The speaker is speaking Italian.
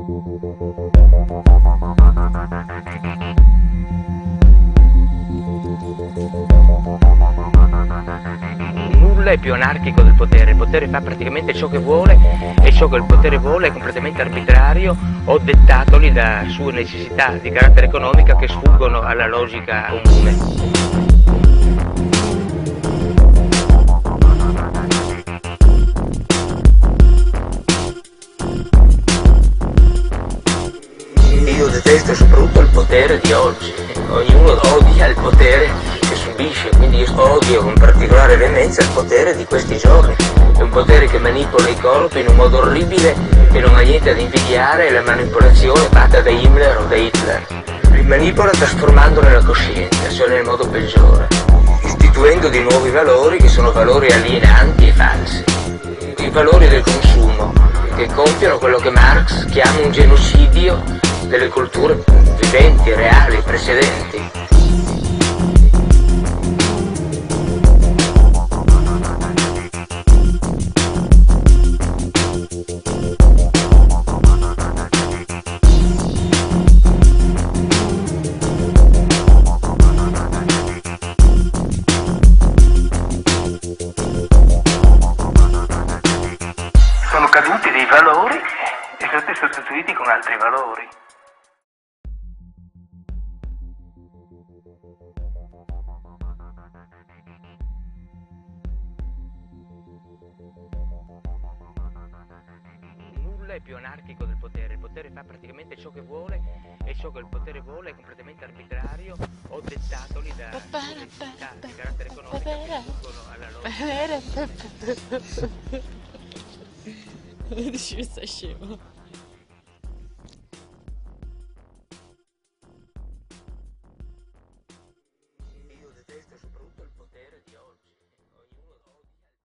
Nulla è più anarchico del potere. Il potere fa praticamente ciò che vuole e ciò che il potere vuole è completamente arbitrario o dettatoli da sue necessità di carattere economico che sfuggono alla logica comune. Io detesto soprattutto il potere di oggi. Ognuno odia il potere che subisce, quindi io odio con particolare veemenza il potere di questi giorni. È un potere che manipola i corpi in un modo orribile che non ha niente da invidiare, è la manipolazione fatta da Himmler o da Hitler. Li manipola trasformandone la coscienza, cioè nel modo peggiore, istituendo di nuovi valori che sono valori alienanti e falsi. I valori del consumo, che compiono quello che Marx chiama un genocidio delle culture viventi, reali, precedenti. Sono caduti dei valori e sono stati sostituiti con altri valori. Nulla è più anarchico del potere. Il potere fa praticamente ciò che vuole e ciò che il potere vuole è completamente arbitrario o dettatoli da necessità di carattere economico che sfuggono alla logica. Dici che sei scemo. Io detesto soprattutto il potere.